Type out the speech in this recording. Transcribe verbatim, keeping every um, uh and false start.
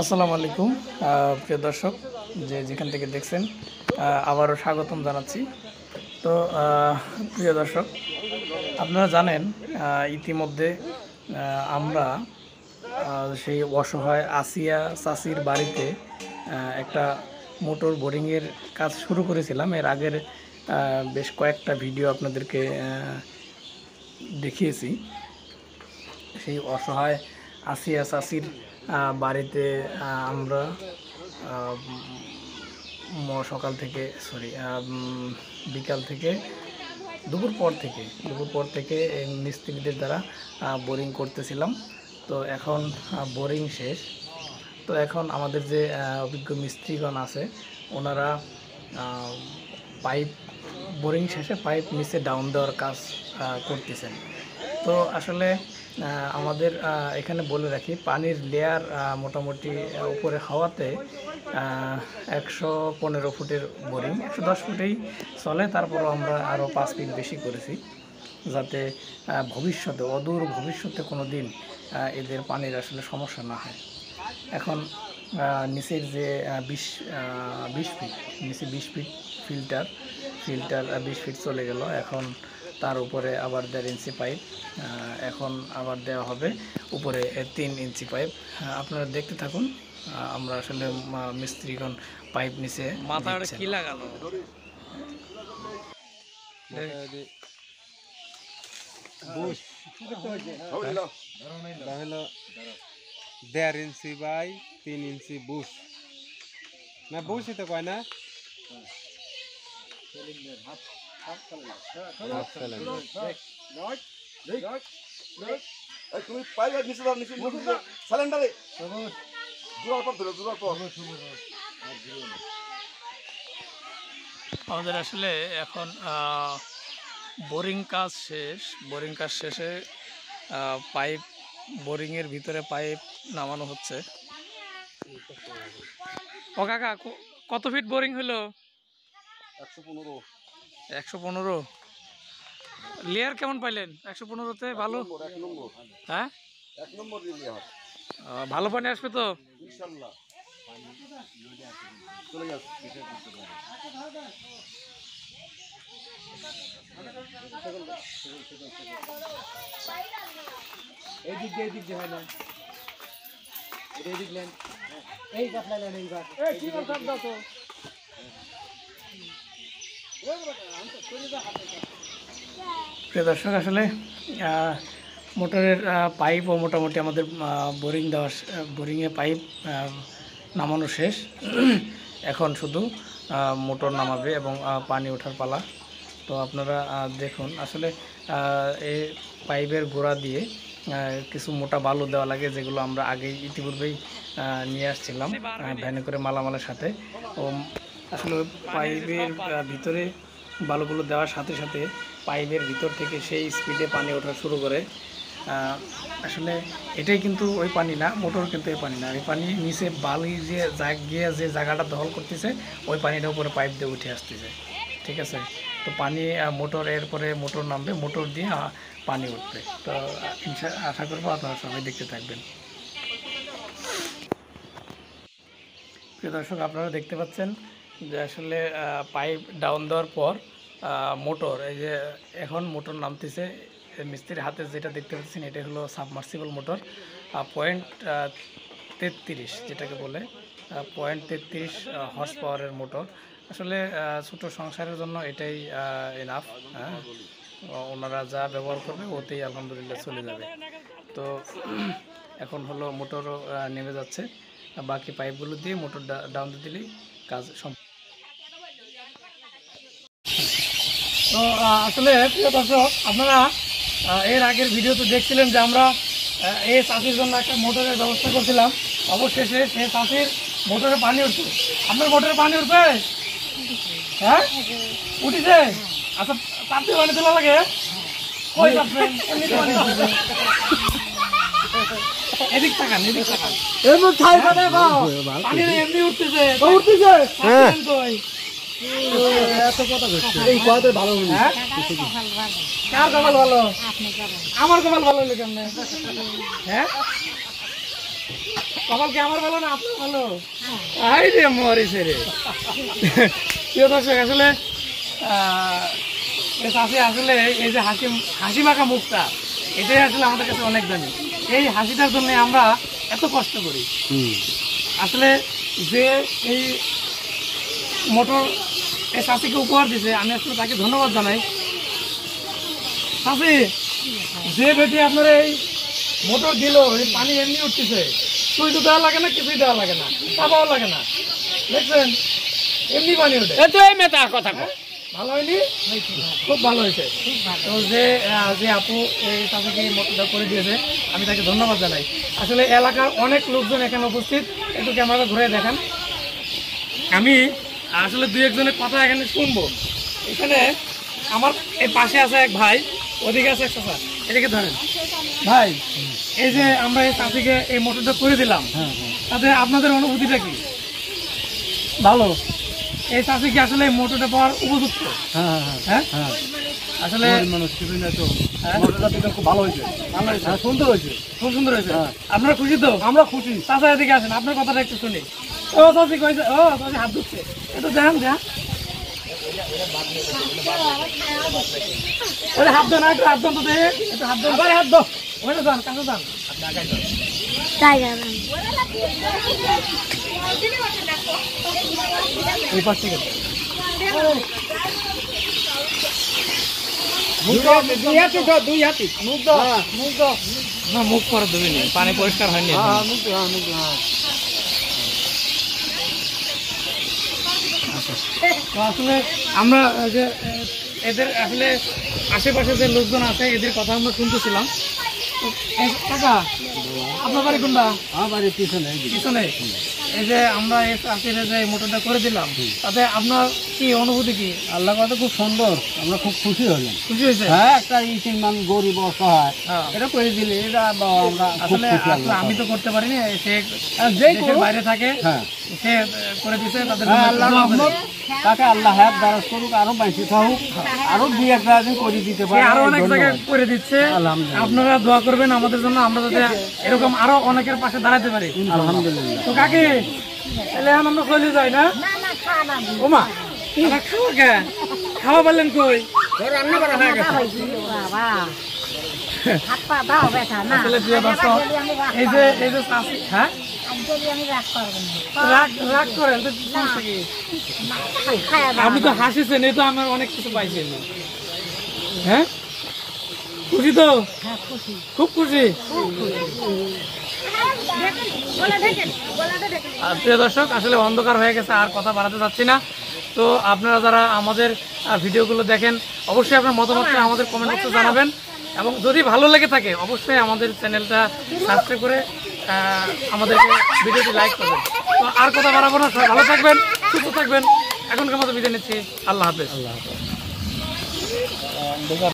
আসসালামু আলাইকুম প্রিয় দর্শক, যে যেখান থেকে দেখছেন আবারও স্বাগতম জানাচ্ছি। তো প্রিয় দর্শক, আপনারা জানেন ইতিমধ্যে আমরা সেই অসহায় আসিয়া চাচির বাড়িতে একটা মোটর বোরিংয়ের কাজ শুরু করেছিলাম। এর আগের বেশ কয়েকটা ভিডিও আপনাদেরকে দেখিয়েছি। সেই অসহায় আসিয়া চাচির বাড়িতে আমরা সকাল থেকে সরি বিকাল থেকে দুপুর পর থেকে দুপুর পর থেকে মিস্ত্রিদের দ্বারা বোরিং করতেছিলাম। তো এখন বোরিং শেষ। তো এখন আমাদের যে অভিজ্ঞ মিস্ত্রিগণ আছে, ওনারা পাইপ বোরিং শেষে পাইপ নিচে ডাউন দেওয়ার কাজ করতেছেন। তো আসলে আমাদের এখানে বলে রাখি, পানির লেয়ার মোটামুটি উপরে হওয়াতে একশো পনেরো ফুটের বোরিং একশো দশ ফুটেই চলে। তারপরও আমরা আরও পাঁচ ফিট বেশি করেছি, যাতে ভবিষ্যতে অদূর ভবিষ্যতে কোনো দিন এদের পানির আসলে সমস্যা না হয়। এখন নিচের যে বিশ বিশ ফিট নিচে বিশ ফিট ফিল্টার ফিল্টার বিশ ফিট চলে গেল। এখন তার উপরে আবার দেড় ইঞ্চি পাইপ, এখন আবার দেওয়া হবে উপরে তিন ইঞ্চি পাইপ। আপনারা দেখতে থাকুন। আমরা আসলে মিস্ত্রিগণ পাইপ নিচে মাথাটা কি লাগানো দেড় ইঞ্চি বাই তিন ইঞ্চি বুশ না, বুশই তো কয় না। আমাদের আসলে এখন বোরিং কাজ শেষ। বোরিং কাজ শেষে পাইপ বোরিংয়ের ভিতরে পাইপ নামানো হচ্ছে। ও কাকা, কত ফিট বোরিং হলো? একশো পনেরো একশো পনেরো লেয়ার কেমন পাইলেন? একশো পনেরোতে ভালো? হ্যাঁ, এক নম্বর ভালো পানি আসবে তো ইনশাআল্লাহ। চলে যাচ্ছে এই দিক দিয়ে, এই দিক দিয়ে হয় না, এই দিক লেন, এই কাটলা লেন, এই কাট, এই কি কাট দাও তো। প্রিয় দর্শক, আসলে মোটরের পাইপও মোটামুটি আমাদের বোরিং দেওয়া বোরিংয়ে পাইপ নামানো শেষ। এখন শুধু মোটর নামাবে এবং পানি ওঠার পালা। তো আপনারা দেখুন, আসলে এই পাইপের গোড়া দিয়ে কিছু মোটা বালু দেওয়া লাগে, যেগুলো আমরা আগেই ইতিপূর্বেই নিয়ে আসছিলাম ভ্যানে করে মালামালের সাথে। ও আসলে পাইপের ভিতরে বালুগুলো দেওয়ার সাথে সাথে পাইপের ভিতর থেকে সেই স্পিডে পানি ওঠা শুরু করে। আসলে এটাই কিন্তু ওই পানি না, মোটর কিন্তু এই পানি না। এই পানি নিচে বালি যে গিয়ে যে জায়গাটা দখল করতেছে, ওই পানিটা উপরে পাইপ দিয়ে উঠে আসতেছে। ঠিক আছে, তো পানি মোটর এরপরে মোটর নামবে, মোটর দিয়ে পানি উঠবে। তো আশা করবো আপনারা সবাই দেখতে থাকবেন। প্রিয় দর্শক, আপনারা দেখতে পাচ্ছেন যে আসলে পাইপ ডাউন দেওয়ার পর মোটর, এই যে এখন মোটর নামতেছে। মিস্ত্রির হাতে যেটা দেখতে পাচ্ছেন, এটা হলো সাবমার্সিবল মোটর, পয়েন্ট তেত্রিশ যেটাকে বলে, পয়েন্ট তেত্রিশ হর্স পাওয়ারের মোটর। আসলে ছোটো সংসারের জন্য এটাই এনাফ। হ্যাঁ, ওনারা যা ব্যবহার করবে ওতেই আলহামদুলিল্লাহ চলে যাবে। তো এখন হলো মোটরও নেমে যাচ্ছে, বাকি পাইপগুলো দিয়ে মোটর ডাউন দিয়ে দিলেই কাজ সম্পূর্ণ। তো আসলে প্রিয় দর্শক, আপনারা এর আগের ভিডিওতে দেখছিলেন যে আমরা এই চাষির জন্য একটা মোটরের ব্যবস্থা করছিলাম। অবশেষে সেই চাষির মোটরে পানি উঠছে। আপনার মোটরে পানি উঠবে? হ্যাঁ, উঠিছে। আচ্ছা, তাতে পানি তোলা লাগে? কই চাপবেন? এদিক তাকান, এদিক তাকান, পানি এমনি উঠতেছে উঠতেছে এত কথা বলছে। এই কথা ভালো হলো। কার কপাল ভালো? আমার কপাল ভালো হলো কেমনে? হ্যাঁ, কপাল কি আমার ভালো না আপনার ভালো? আই রে মরিছে রে। প্রিয় দর্শক আসলে আহ, এই চাষি আসলে এই যে হাসি হাসি মাখা মুখটা এটাই আসলে আমাদের কাছে অনেক দামি। এই হাসিটার জন্য আমরা এত কষ্ট করি। আসলে যে এই মোটর এই চাষিকে উপহার দিছে আমি আসলে তাকে ধন্যবাদ জানাই। চাষি যে বেটি আপনার এই মোটর দিল এই পানি এমনি উঠতেছে, সুই তো দেওয়া লাগে না, কিছুই দেওয়া লাগে না, চাপাও লাগে না, দেখছেন এমনি পানি উঠে। এই মেতার কথা কও। ভালো হয়নি? খুব ভালো হয়েছে। তো যে আহ, যে আপু এই চাষিকে এই মোটরটা করে দিয়েছে আমি তাকে ধন্যবাদ জানাই। আসলে এলাকার অনেক লোকজন এখানে উপস্থিত, একটু ক্যামেরা ঘুরে দেখান। আমি আসলে দুই একজনের কথা এখানে শুনবো। এখানে আমার এই পাশে আছে এক ভাই, ওদিকে আছে এক চাচা, এদিকে ধরেন ভাই। এই যে আমরা এই চাষিকে এই মোটরটা করে দিলাম, তাতে আপনাদের অনুভূতিটা কি? ভালো। এই চাষি কি আসলে এই মোটরটা পাওয়ার উপযুক্ত? হ্যাঁ আসলে মানুষ কিছুই না তো। হ্যাঁ? মোটরটা দিতে খুব ভালো হয়েছে। ভালো হয়েছে, হ্যাঁ, সুন্দর হয়েছে। খুব সুন্দর হয়েছে। আপনারা খুশি তো? আমরা খুশি। চাচা এদিকে আসেন, আপনার কথাটা একটু শুনি। ও চাচি কইছে, ও চাচি হাত ধুচ্ছে, একটু দেখান দেখান। ওরে হাত দেন, একটু হাত দেন তো দেখে, একটু হাত দেন, আবার হাত দাও, ওইটা যান, কাছে যান। এই পাশ থেকে দুই হাতি তো, দুই হাতি। মুখ দাও, মুখ দাও। না মুখ পরে দেবেন, পানি পরিষ্কার হয়নি। হ্যাঁ, মুখ দাও, হ্যাঁ, মুখ দাও, হ্যাঁ। তো আসলে আমরা আহ, যে আহ, এদের আসলে আশেপাশে যে লোকজন আছে এদের কথা আমরা শুনতেছিলাম। তো, এই কাকা আপনার বাড়ি কোনটা? আমার বাড়ির পিছনে এই দিকে। পিছনে। এই যে আমরা এই চাষির যে মোটরটা করে দিলাম তাতে আপনার কি অনুভূতি কি? আল্লাহ কথা খুব সুন্দর, আমরা খুব খুশি হলাম। খুশি হয়েছে? হ্যাঁ, একটা ইতিম মানুষ গরিব অসহায় হ্যাঁ। এটা করে দিলে এটা বা আমরা খুব আসলে খুশি আসলে আল্লাহ। আমি তো করতে পারিনি, সে আর যেই দেশের করুক, বাইরে থাকে, হ্যাঁ সে আহ, করে দিছে, তাদের হ্যাঁ, জন্য আল্লাহ দোয়া করি। রহমত, তাকে আল্লাহ হায়াত দারাজ করুক, আরো বেঁচে থাকুক, আরো দুই একটা দিন করে দিতে সে পারে। আরো অনেক ধন্যবাদ। জায়গায় করে দিচ্ছে। আলহামদুলিল্লাহ। আপনারা দোয়া করবেন আমাদের জন্য, আমরা যাতে এরকম আরো অনেকের পাশে দাঁড়াতে পারি। আলহামদুলিল্লাহ। তো কাকি তাহলে এখন আমরা চলে যাই না? ওমা আমরা খাওয়া কে খাওয়া পারলেন কই? রান্না করা হয়ে গেছে। আসলে প্রিয় দর্শক এই যে এই যে চাষি, হ্যাঁ রাগ রাগ করেন তো সমস্যা কি? আপনি তো হাসিছেন, এই তো আমার অনেক কিছু পাইছেন। হ্যাঁ খুশি তো? খুব খুশি। আর প্রিয় দর্শক আসলে অন্ধকার হয়ে গেছে, আর কথা বাড়াতে চাচ্ছি না। তো আপনারা যারা আমাদের আহ, ভিডিওগুলো দেখেন অবশ্যই আপনার মতামতটা আমাদের কমেন্ট বক্সে জানাবেন, এবং যদি ভালো লেগে থাকে অবশ্যই আমাদের চ্যানেলটা সাবস্ক্রাইব করে আহ, আমাদেরকে ভিডিওটি লাইক করবেন। তো আর কথা বাড়াবো না, সবাই ভালো থাকবেন, সুস্থ থাকবেন। এখনকার মতো বিদায় নিচ্ছি। আল্লাহ হাফেজ। আল্লাহ হাফেজ।